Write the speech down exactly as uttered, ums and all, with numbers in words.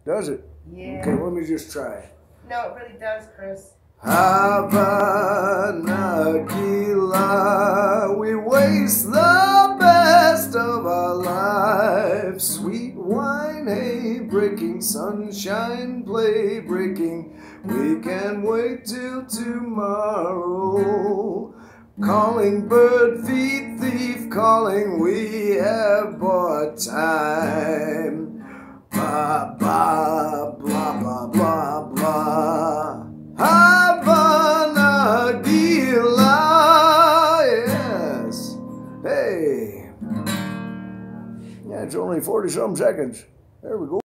Does it? Yeah. Okay, let me just try it. No, it really does, Chris. Hava Nagila, we waste the best of our lives. Sweet wine, hay breaking, sunshine, play breaking. We can wait till tomorrow. Calling bird, feed thief, calling, we have bought time. Ba ba blah blah blah blah. Havana Gila, yes. Hey. Yeah, it's only forty some seconds. There we go.